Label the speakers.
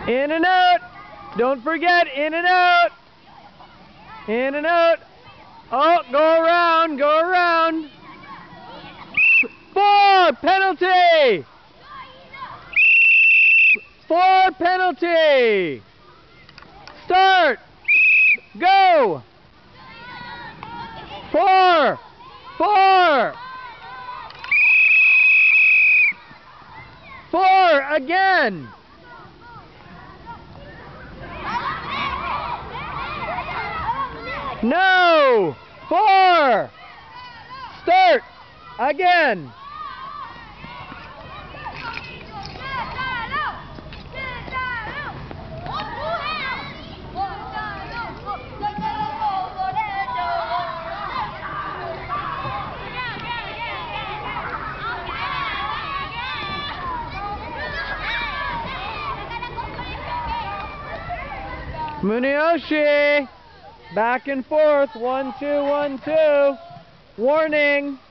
Speaker 1: In and out. Don't forget, in and out. In and out. Oh, go around, go around. 4, penalty. 4, penalty. Start. Go. 4. 4. 4 again. No. 4. Start again. Muniyoshi, back and forth, 1-2, 1-2. Warning.